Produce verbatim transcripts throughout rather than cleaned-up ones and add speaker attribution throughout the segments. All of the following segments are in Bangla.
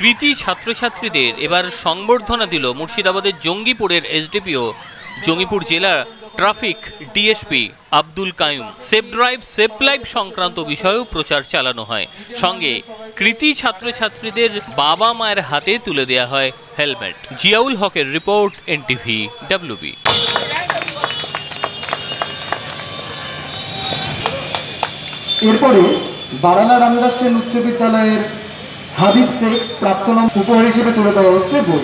Speaker 1: কৃতি ছাত্রছাত্রীদের এবার সংবর্ধনা দিল মুর্শিদাবাদের জঙ্গিপুরের এসডিপিও, জঙ্গিপুর জেলা traffic DSP Abdul Qayum. Safe drive safe life সংক্রান্ত বিষয়েও প্রচার চালানো হয়। সঙ্গে কৃতি ছাত্রছাত্রীদের বাবা মায়ের হাতে তুলে দেওয়া হয় হেলমেট। জিয়াউল হকের রিপোর্ট, এনটিভি ডাব্লিউবি।
Speaker 2: এরপরে বারানা রামদাস সেন উচ্চ বিদ্যালয়ের হাবিব শেখ প্রাপ্তন উপহার হিসেবে তুলে দেওয়া হচ্ছে বই।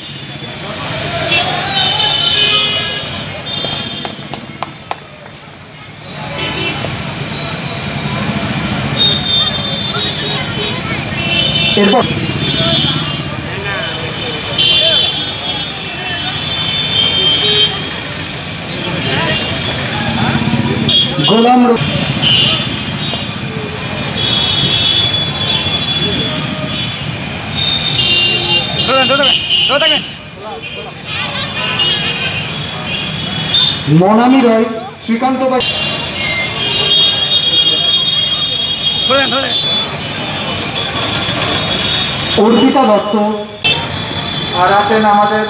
Speaker 2: এরপর গোলাম মনামি রয়, শ্রীকান্ত অর্পিতা দত্ত।
Speaker 3: আর আছেন আমাদের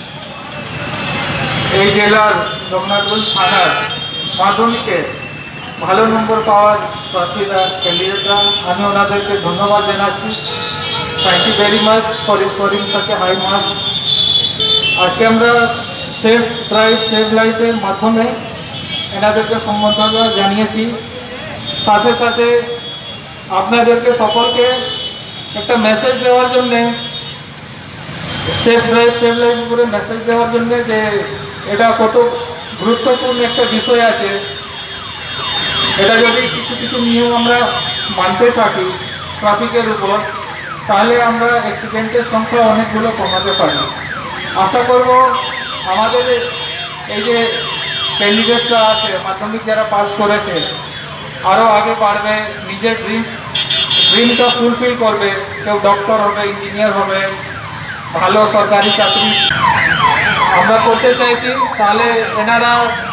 Speaker 3: এই জেলার রঘুনাথগঞ্জ থানার মাধ্যমিকে ভালো নম্বর পাওয়ার প্রার্থীরা, ক্যান্ডিডেটরা। আমি ওনাদেরকে ধন্যবাদ জানাচ্ছি। Thank you very much for scoring such a high marks. আজকে আমরা সেফ ড্রাইভ সেফ লাইফের মাধ্যমে এনাদেরকে সম্বর্ধনা জানিয়েছি। সাথে সাথে আপনাদেরকে সকলকে একটা মেসেজ দেওয়ার জন্যে, সেফ ড্রাইভ সেফ লাইফ উপরে মেসেজ দেওয়ার জন্যে যে এটা কত গুরুত্বপূর্ণ একটা বিষয় আছে। এটা যদি কিছু কিছু নিয়ম আমরা মানতে থাকি ট্রাফিকের উপর, তাহলে আমরা অ্যাক্সিডেন্টের সংখ্যা অনেকগুলো কমাতে পারি। আশা করব আমাদের এই যে ক্যান্ডিডেটরা আছে, মাধ্যমিক যারা পাস করেছে, আরও আগে বাড়বে, নিজের ড্রিম ড্রিমটা ফুলফিল করবে। কেউ ডক্টর হবে, ইঞ্জিনিয়ার হবে, ভালো সরকারি চাকরি আমরা করতে চাইছি। তাহলে এনারা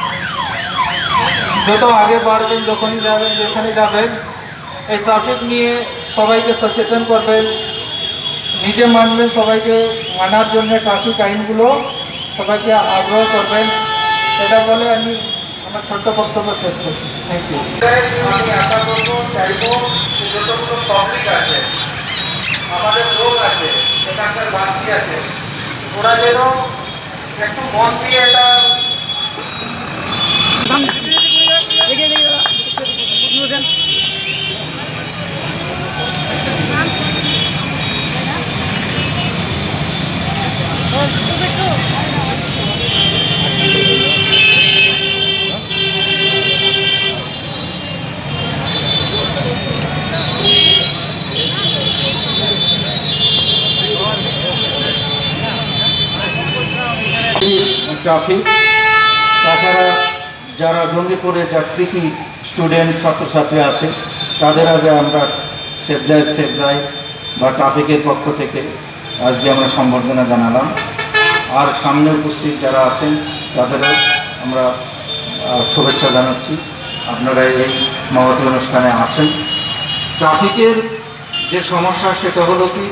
Speaker 3: যত আগে বাড়বেন, যখনই যাবেন, যেখানে যাবেন, এই ট্রাফিক নিয়ে সবাইকে সচেতন করবেন, নিজে মানবেন, সবাইকে মানার জন্য ট্রাফিক আইনগুলো সবাইকে আগ্রহ করবেন। এটা বলে আমি আমার ছোট্ট বক্তব্য শেষ করছি। Thank you. আমি আশা করবো, চাইবো যতগুলো পাবলিক আছে, আমাদের লোক আছে, এখানকার বাসী আছে, ওরা যেন একটু মন দিয়ে এটা
Speaker 2: ট্রাফিক, তাছাড়া যারা জঙ্গিপুরের যা কৃতি স্টুডেন্ট ছাত্রছাত্রী আছে, তাদের আগে আমরা সেফ ড্রাইভ সেফ ড্রাইভ বা ট্রাফিকের পক্ষ থেকে আজকে আমরা সম্বর্ধনা জানালাম। আর সামনে উপস্থিত যারা আছেন তাদেরও আমরা শুভেচ্ছা জানাচ্ছি। আপনারা এই মহতী অনুষ্ঠানে আছেন। ট্রাফিকের যে সমস্যা, সেটা হলো কি,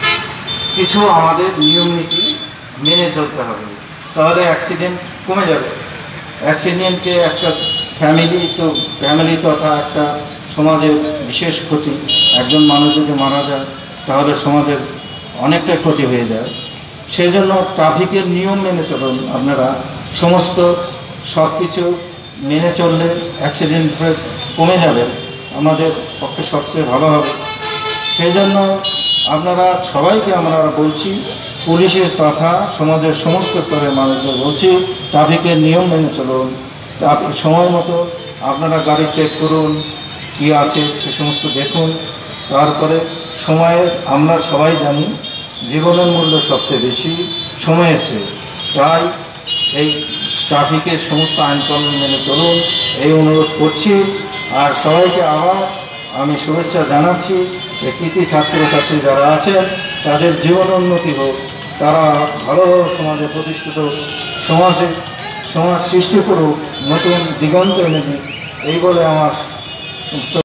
Speaker 2: কিছু আমাদের নিয়ম নীতি মেনে চলতে হবে, তাহলে অ্যাক্সিডেন্ট কমে যাবে। অ্যাক্সিডেন্টে একটা ফ্যামিলি তো ফ্যামিলি তথা একটা সমাজের বিশেষ ক্ষতি। একজন মানুষ যদি মারা যায় তাহলে সমাজের অনেকটা ক্ষতি হয়ে যায়। সেই জন্য ট্রাফিকের নিয়ম মেনে চলুন। আপনারা সমস্ত সব কিছু মেনে চললে অ্যাক্সিডেন্ট কমে যাবে, আমাদের পক্ষে সবচেয়ে ভালো হবে। সেই জন্য আপনারা সবাইকে আমরা বলছি, পুলিশের তথা সমাজের সমস্ত স্তরের মানুষদের বলছি, ট্রাফিকের নিয়ম মেনে চলুন। সময় মতো আপনারা গাড়ি চেক করুন, কী আছে সে সমস্ত দেখুন। তারপরে সময়ের, আমরা সবাই জানি জীবনের মূল্য সবচেয়ে বেশি সময়ের চেয়ে, তাই এই ট্রাফিকের সমস্ত আইনকানুন মেনে চলুন, এই অনুরোধ করছি। আর সবাইকে আবার আমি শুভেচ্ছা জানাচ্ছি যে কৃতি ছাত্রছাত্রী যারা আছেন তাদের জীবন উন্নতি হোক, তারা ভালো সমাজে প্রতিষ্ঠিত, সমাজে সমাজ সৃষ্টি করুক, নতুন দিগন্ত এনে দিক, এই বলে আমার